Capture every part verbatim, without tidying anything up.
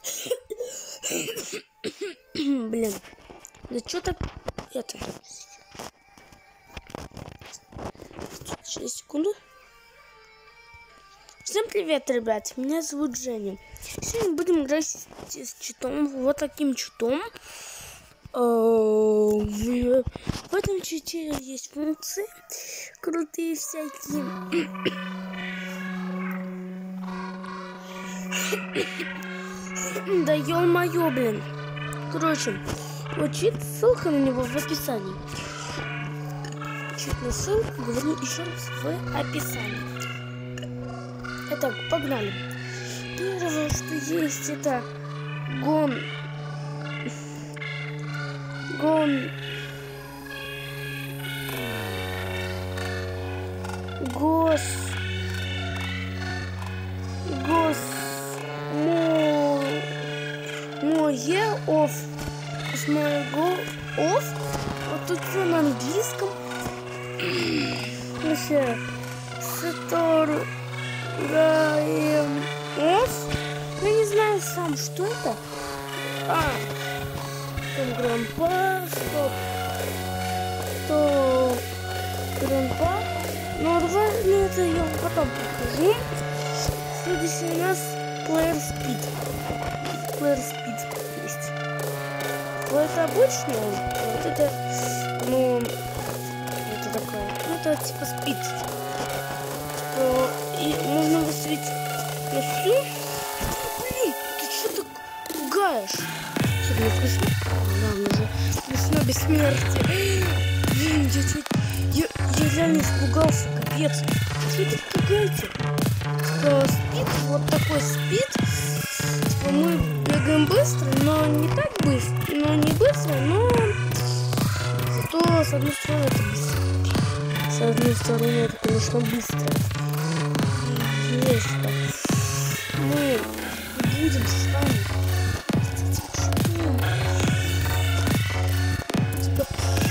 Блин. Да что так это? Сейчас, секунду. Всем привет, ребят. Меня зовут Женя. Сегодня будем играть с, с читом. Вот таким читом. В, в этом чите есть функции крутые всякие. Да ё-моё, блин. Короче, вот чит, ссылка на него в описании. Чит на ссылку, говорю еще раз, в описании. Итак, погнали. Первое, что есть, это гон. Гон. Гос. Гос. Мо. Мое оф. С моего оф. Вот тут все на английском. Вообще. Сетор. Гаем. Оф. Я не знаю сам, что это. А. Там грампа. Стоп. Стоп. Грампа. Ну, давай, ну, это я вам потом покажу. Следующий у нас Player Speed. Player Speed есть. Вот это обычный, вот это, ну, это такое, ну, это типа спид. Типа, и можно выставить на всю. Блин, ты что так пугаешь? Что, мне вкусно? Ладно же, вкусно бессмертие. Блин, я чуть, я, я реально испугался, капец. Что вы так пугаете? Типа, спид, вот такой спид. Типа, мы бегаем быстро, но не так быстро, но не быстро, но зато с одной стороны это быстро. С одной стороны это, конечно, быстро. Есть так. Мы будем с вами. Типа,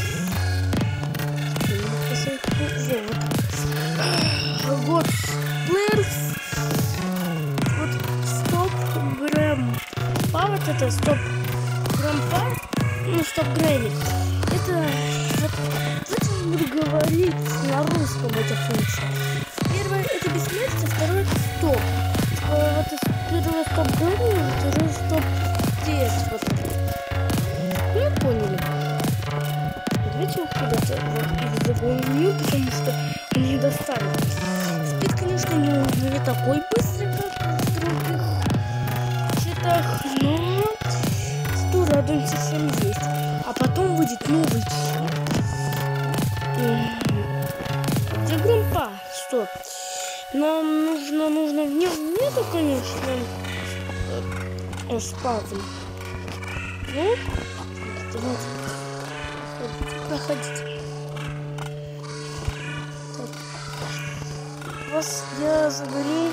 вот. Players. Вот стоп грэм. А вот это стоп грампа. Ну, стоп грэми. Это вот, давайте я буду говорить на русском эти функции. Первое это бессмертие, второе это стоп. А, вот первое стоп грэми, второе стоп здесь. Вот. Ну, поняли. Давайте вот куда-то вот, загоню, потому что он не достанет. Спид, конечно, не, не такой быстрый, как в других читах, но что радуемся, всем есть. А потом выйдет новый чит. Где грампа? Стоп. Нам нужно, нужно в нем нету, конечно, э, спазм. Ну, давайте. Проходите. Так. Вас я заберу.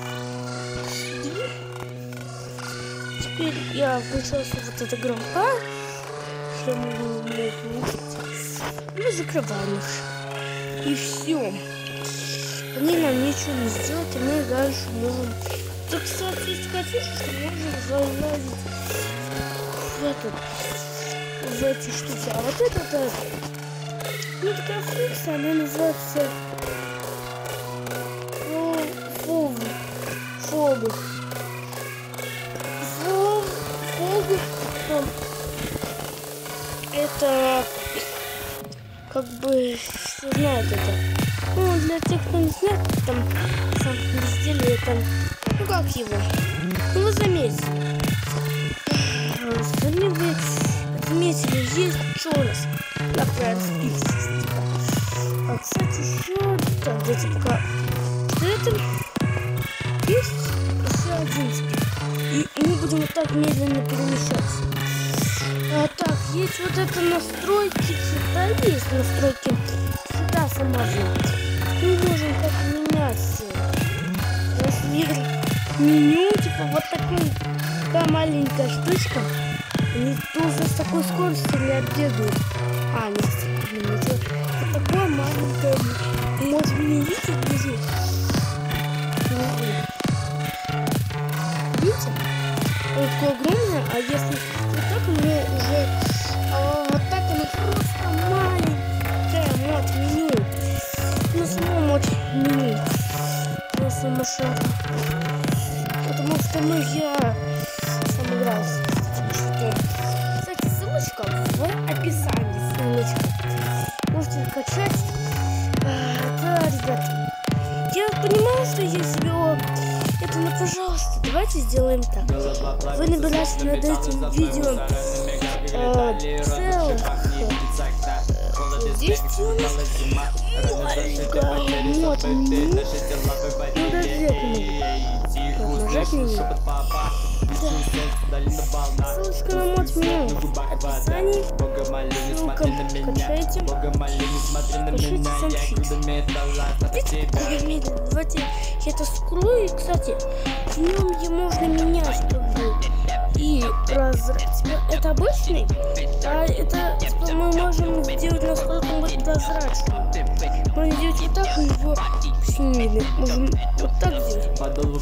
Теперь я включился вот эта грампа. Я могу выключить. Мы закрываем их. И все. Они нам ничего не сделают, и мы дальше можем. Тут, кстати, есть такая фишка, что можем залазить в этот. В эти штуки. А вот это, это ну, такая функция, она называется фог. Фог. Фог. Это как бы все знают это. Ну, для тех, кто не знает, там сам изделие, это, ну как его? Ну, вы заметили. Сами вы заметили, есть Джонас на Player Speed. А, кстати, еще так, давайте пока. Что это? Есть еще один спид. И мы будем вот так медленно перемещаться. А, так, есть вот это настройки цвета, есть настройки цвета самого. Мы можем как менять размер меню, типа вот такой, такая маленькая штучка. Они тоже с такой скоростью не отбегают. А, нет, видите, вот такое маленькое. Может, не видите внизу? Видите? такое огромное, а если вот так, оно уже а, вот так оно просто маленькое мод меню. На самом мод меню. На сумасшедшем. Потому что ну я сам играл. Кстати, ссылочка в описании. Ссылочка. Можете скачать. Да, ребята. Я понимаю, что я себе это, но пожалуйста, давайте сделаем так. Вы набираете над этим видео э, целых десять вот, ну, нажать меню. Ссылочка на мод меню в описании. Ссылка качайте. Пишите санчит. Давайте я это скрою. И, кстати, в нем где можно менять как бы и прозрачность. Это обычный, а это мы можем сделать, насколько он будет прозрачным. Можно сделать вот так, и его синими. Можем вот так сделать.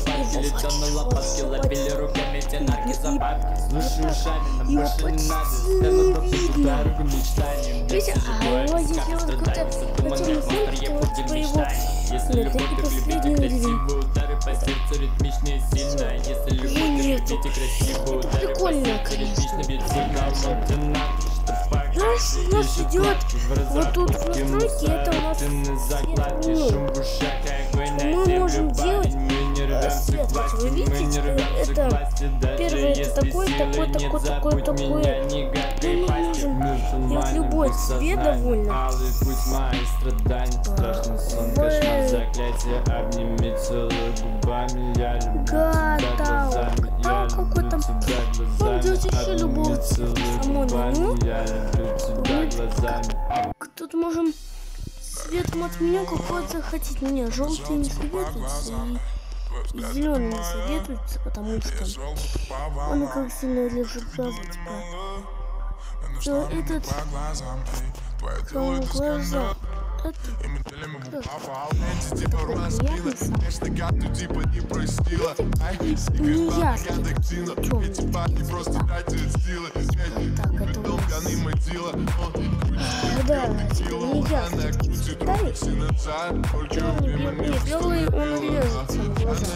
И вот почти видно. Видите, а его если вот какой-то натурный фон, то вот типа его нет, это не последний уровень. Нет, это прикольно, конечно. Нас, нас идет вот тут в настройке, это у нас свет. Мы можем делать свет. Вот вы видите, это первый это такой, такой, такой, такой, такой. Мы можем делать любой цвет довольно. Готов. Там какой-то. Он делать еще любого цвета. Само меню. Тут можем цветом от меня какой-то хотите. Не, желтый не советуется и, и зеленый не советуется, потому что он как сильно режет глаза, типа. То этот что глаза. Это не ясно. Да, не ясно. Нет, белый он режется на глаза.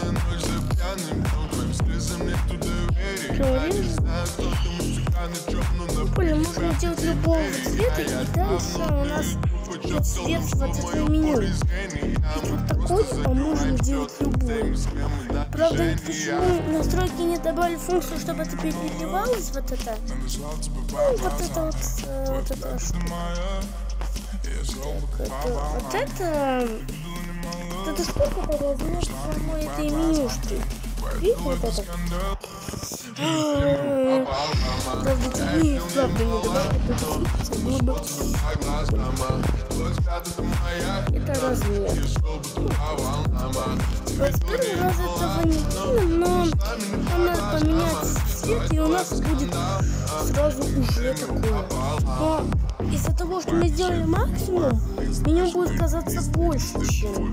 Прикольно, можно делать любого цвета, и дальше у нас цвет вот этого меню. И вот такой, а можем делать любой. Правда, почему настройки не добавили функцию, чтобы это переливалось, вот это? Ну, вот это вот, э, вот это штука. Вот это... Вот эта штука, которая размер самой этой менюшки. Видите вот это? Правда, тебе правда не добавить, было бы... Это размер. В первый раз этого не видно, но нам надо поменять цвет, и у нас будет сразу уже такое. Но из-за того, что мы сделали максимум, меню будет казаться больше, чем...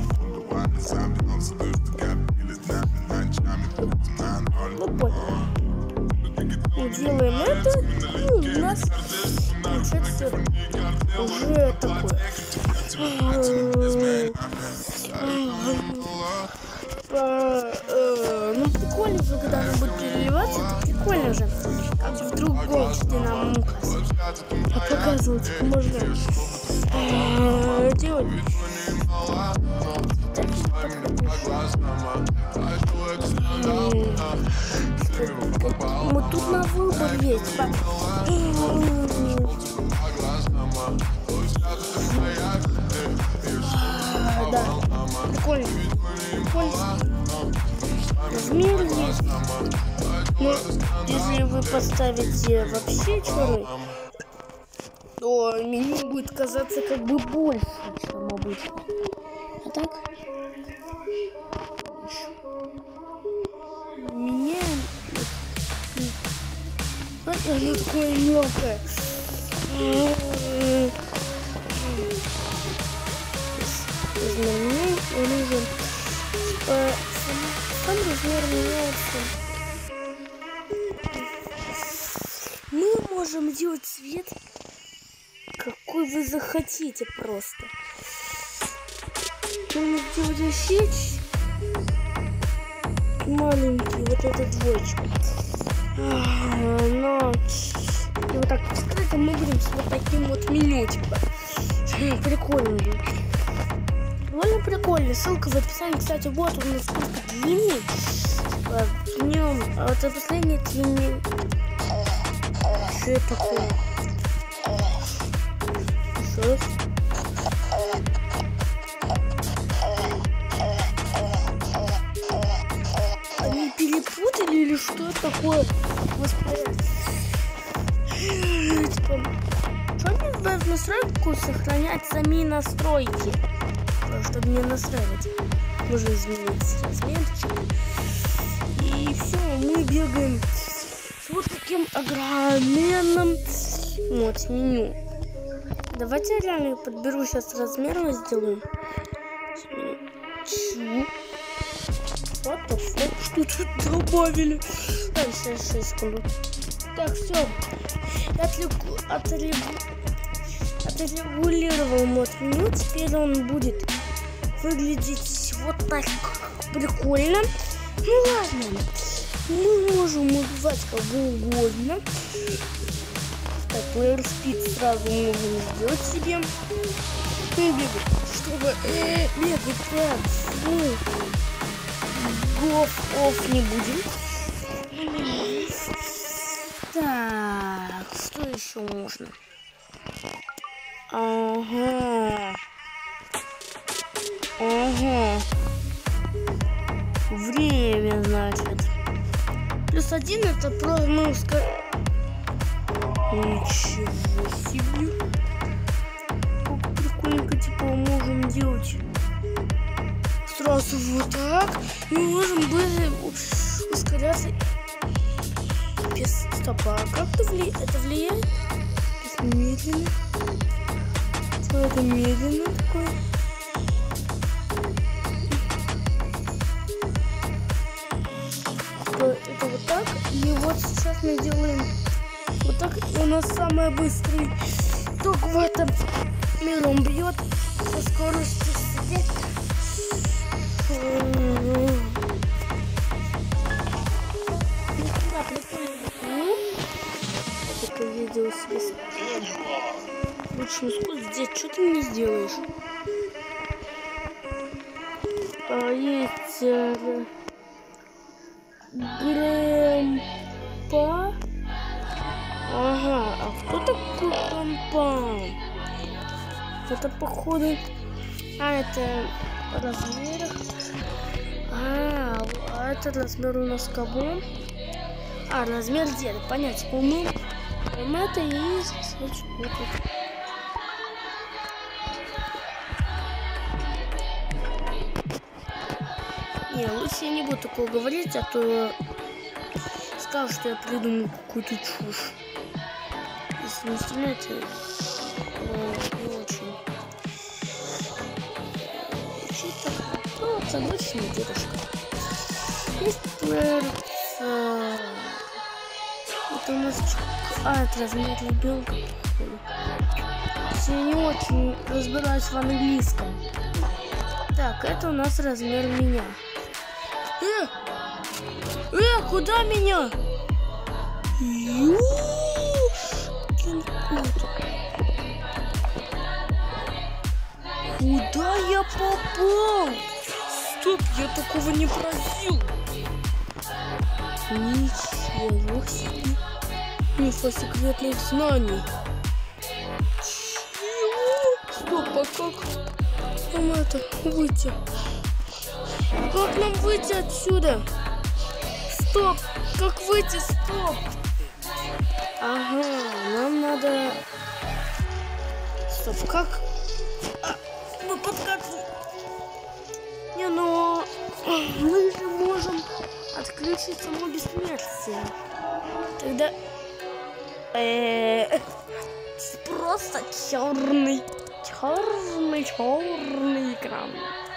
Ну, понял. Мы делаем это, и у нас получается уже такое. Ну, прикольно же, когда оно будет переливаться, это прикольно же. Как вдруг голчаты нам показывать можно делать. Вот тут на выбор есть. Да, прикольно. Прикольно. Размер есть. Но если вы поставите вообще черный, то меню будет казаться как бы больше, чем обычно. А так? Меняем. Вот оно такое мелкое. Размер он уже сам размер меняется. можем делать цвет, какой вы захотите просто. Можно сделать щечь маленький, вот этот двоечка. Но и вот так, кстати, мы будем с вот таким вот меню, типа. Прикольно. Довольно прикольно. Ссылка в описании. Кстати, вот он насколько длинный. В нем, а вот последний длинный. Что это такое? Что? Они перепутали или что это такое? Господи. Что мне в настройку сохранять сами настройки? Чтобы не настраивать. Можно изменить размерчик. И все, мы бегаем с вот таким огроменным вот меню. Давайте я реально подберу сейчас размер и сделаю. Чу. Вот the fuck, что тут добавили? Так, сейчас шесть секунд. Так, все. Отрегу... Отрегу... Отрегулировал мод меню. Теперь он будет выглядеть вот так прикольно. Ну ладно. Мы можем убивать кого угодно. Так, Player Speed сразу можем сделать себе. Ну, бегать, чтобы э, бегать прям. Ну, гоф-офф не будем. Так, что еще можно? Ага. Ага. Время, значит. Плюс один это просто мы ускор... Ничего себе. Как прикольненько, типа, можем делать сразу вот так. Мы можем быстро ускоряться. Без стопа. Как это влияет? Это влияет? Медленно. Что это медленно такое? Это вот так. И вот сейчас мы делаем вот так. И у нас самый быстрый ток в этом мире. Он бьет со скоростью света. Это видео себе. Лучше скорость. Здесь что ты не сделаешь? А, есть э, Грэмпа. Ага, а кто такой Грэмпа? Это походу. А, это размер. А, а это размер у нас кого? А, размер деда. Понятно, по-моему. Это и есть. Не, лучше я не буду такого говорить, а то скажу, что я придумал какую-то чушь. Если не остальное, то не очень. Чисто, ну, это обычный дедушка. Есть плеер. Это у нас... А, это размер ребенка. Я не очень разбираюсь в английском. Так, это у нас размер меня. Э! Э, куда меня? Ю! Куда я попал? Стоп, я такого не просил. Ничего себе. Инфа секретных знаний. Чего? Стоп, а как нам это выйти? Как нам выйти отсюда? Стоп! Как выйти? Стоп! Ага, нам надо... Стоп, как? А, мы подкатываем. Не, но мы же можем отключить само бессмертие. Тогда... Э-э-э... Просто черный, черный, черный экран.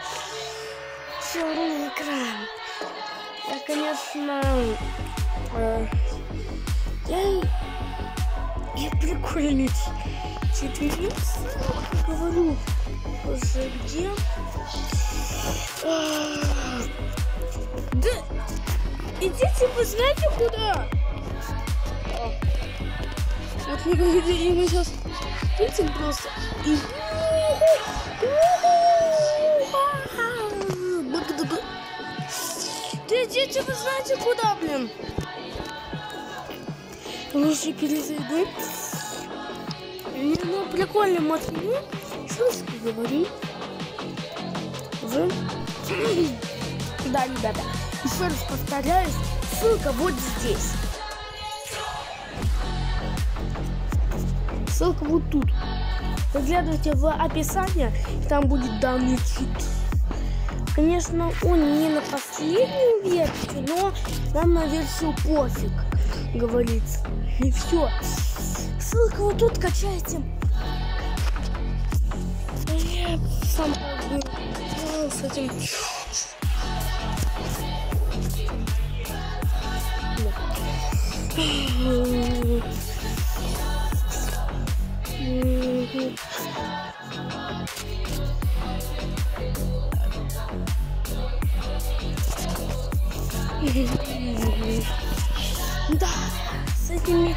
Черный экран. Я, конечно, э, я, И прикольный четверик. Говорю, уже где? А, да идите вы знаете куда? А, вот мы, мы сейчас летим просто. И... Да идите вы знаете куда, блин? Лучше перезайду. Ну, прикольно мотну. Слышите, говорю. Вы... Да, ребята. Еще раз повторяюсь. Ссылка вот здесь. Ссылка вот тут. Заглядывайте в описание. Там будет данный чит. Конечно, он не на последнюю версию, но нам на версию пофиг, говорится. И все. Ссылка вот тут, качайте. Я сам как бы с этим. Да, с этими...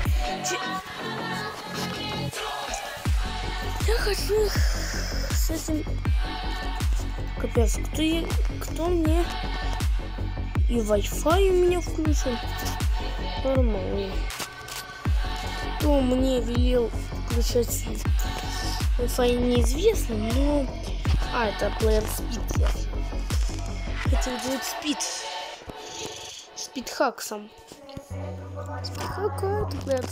Я хочу с этим... Капец, кто, я... кто мне... И Wi-Fi у меня включен. Нормально. Кто мне велел включать Wi-Fi, неизвестно, но... А, это Player Speed. Я хотел делать Speed. Спидхаксом. Спидхак это Player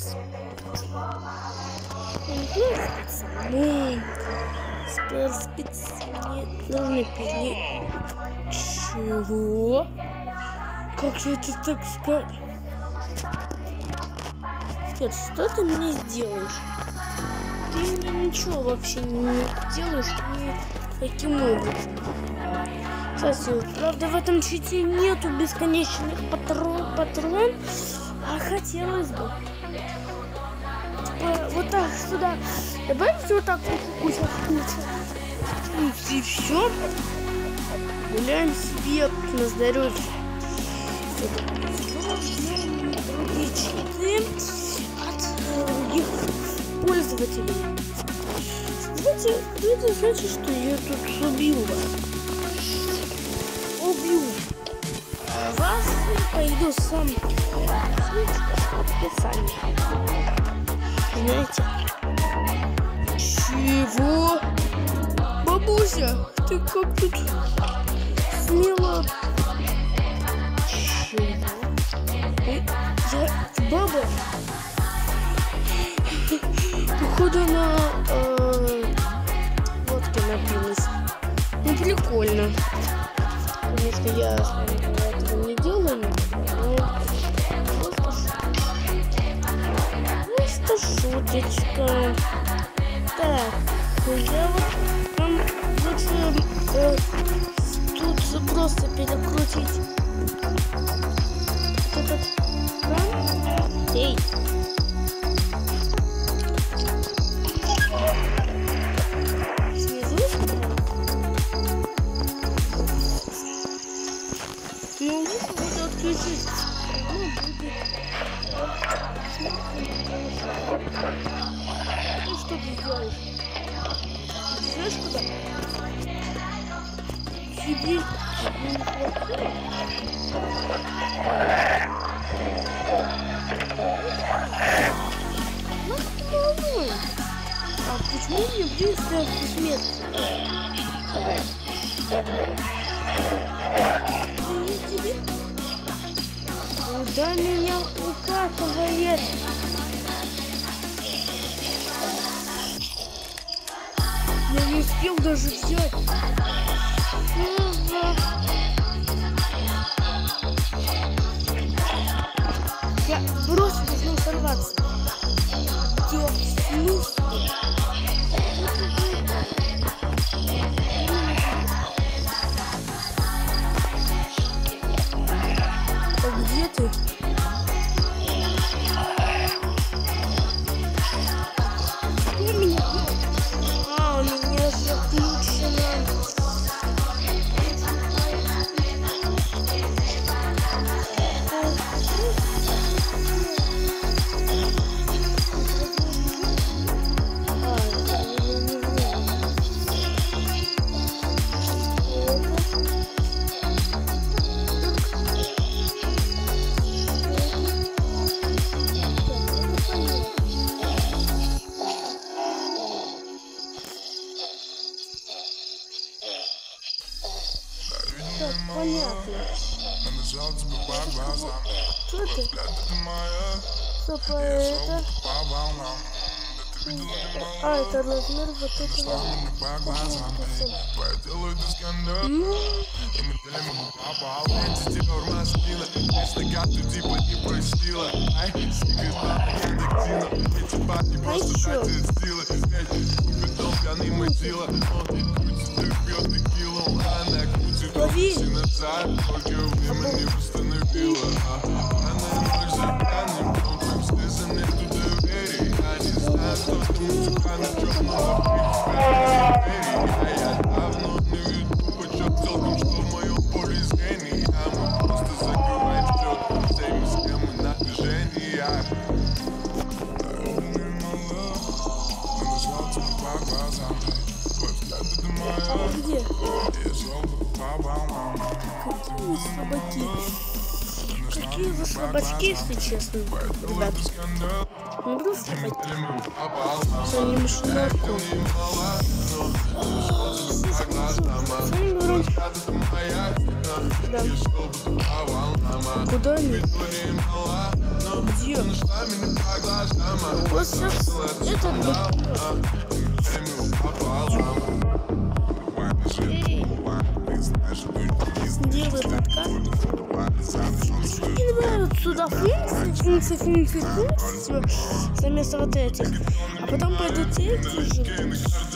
Speed. Player Speed не должны перейти. Чего? Как же это так сказать? Нет, что ты мне сделаешь? Ты мне ничего вообще не делаешь никаким образом. Кстати, правда, в этом чите нету бесконечных патрон, патрон, а хотелось бы. Типа, вот так сюда добавить вот так вот кучу кучу. И все. Гуляем себе на здоровье. Другие читы от других пользователей. Знаете, это значит, что я тут убил вас. Убью вас и пойду сам в описании. Знаете? Чего? Бабуся, ты как тут смело? Чего? Я баба? Походу на э, водке напилась. Ну прикольно. Конечно, я этого не делаю, но просто, просто шуточка. Так, я вот там лучше э, тут просто перекрутить этот кран. Эй! Ну, буду отключить. Ну, будет. Ну, что ты делаешь? Знаешь, куда? Сиди. А почему мне быстро смерть? Куда меня укатывает? Я не успел даже взять. Я просто должен сорваться. Смысл? А где ты? Что это? Что это? А, это размер вот этого. А еще? Лови! Где? Какие слабаки? Какие вы слабачки, если честно, ребят? Ну, просто слабаки. Все, не машинарку. Да. Куда они? Где? Вот сейчас этот был. Эй. Делай подкаст. И добавят сюда функции, функции, функции, функции. Заместо вот этих. А потом пойдут эти же.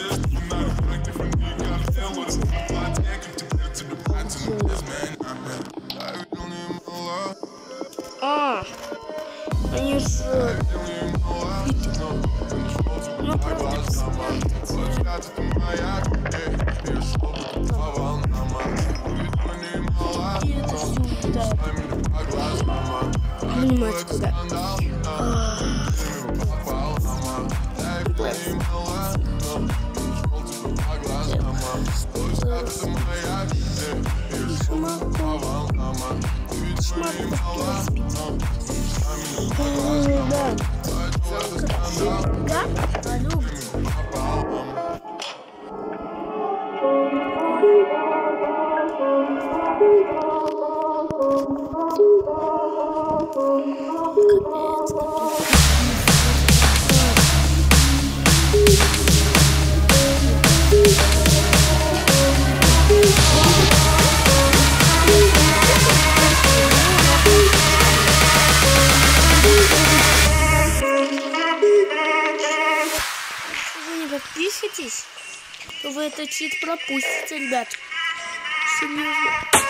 А, они же... Ну, правда, и это сюда. Понимаете, куда? Да. Да, любите. Подпишитесь, то вы этот чит пропустите, ребят. Серьезно.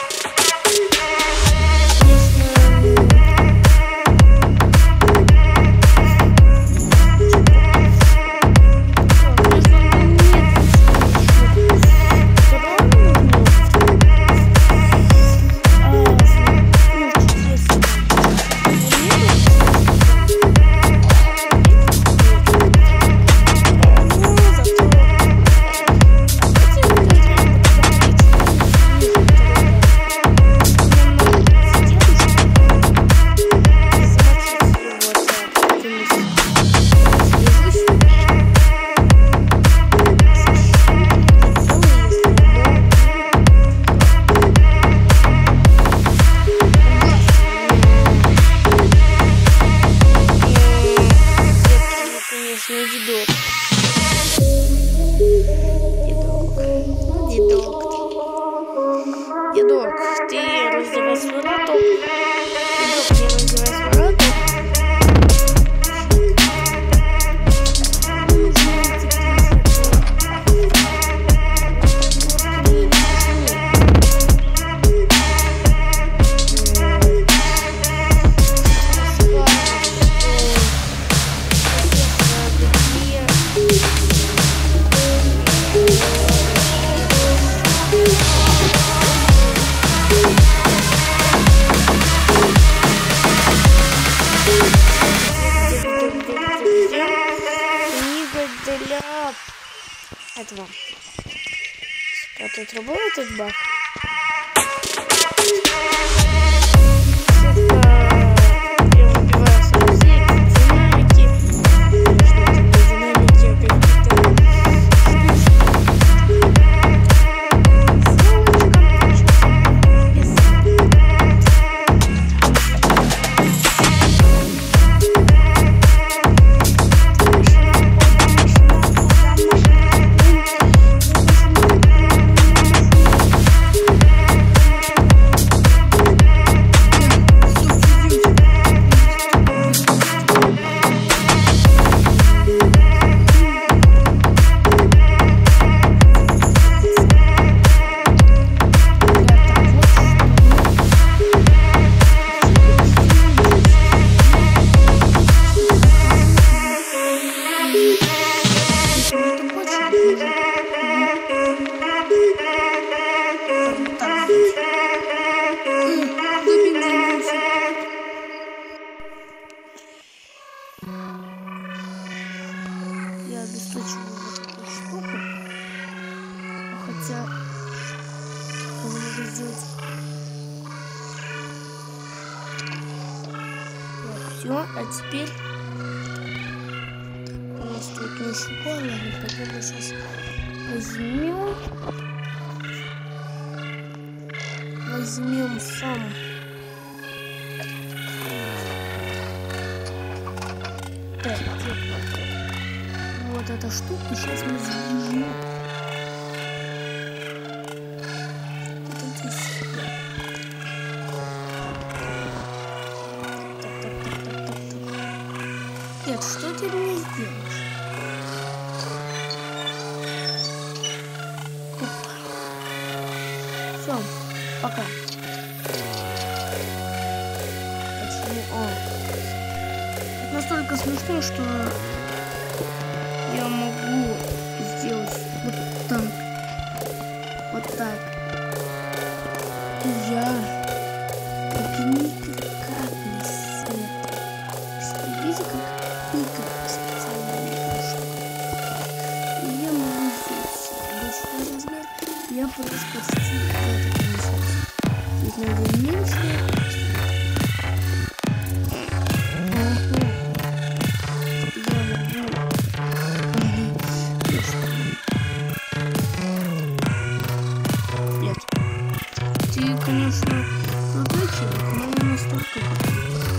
Дедок, ты раздевай свой роток. Дедок, ты раздевай свой роток. Этого. А тут работает баг. Я выбиваю сразу все эти динамики. Что это динамики какие-то. устойчивую вот эту штуку. Хотя я могу сделать. Все, а теперь у нас тут ничего, ладно, пойдем сейчас возьмем. Возьмем сам. Так, вот эта штука, сейчас мы сбежим. Вот здесь. Так, так, так, так, так, так. Нет, что ты мне сделаешь? Все, пока. Почему? О. Это настолько смешно, что я могу сделать вот так. Вот так. И я никак не свет. Видите, как никак специально не прошло. И я могу сделать большой размер. Я просто почти это принесу. Здесь надо меньше. Конечно, крутой человек, но не настолько крутой.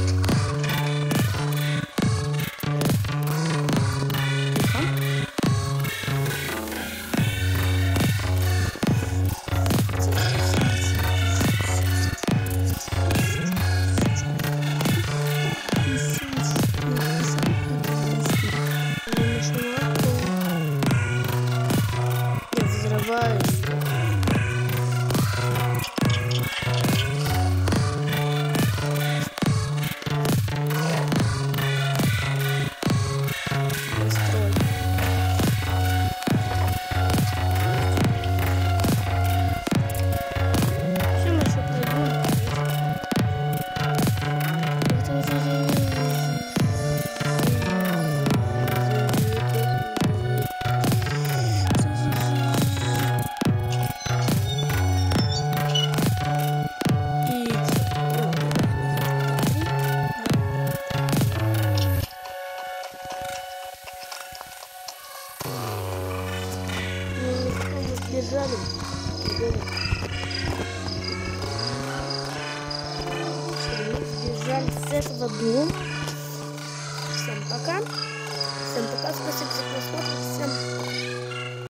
Я взрываюсь. Бежали. Сбежали с этого дома. Всем пока. Всем пока. Спасибо за просмотр. Всем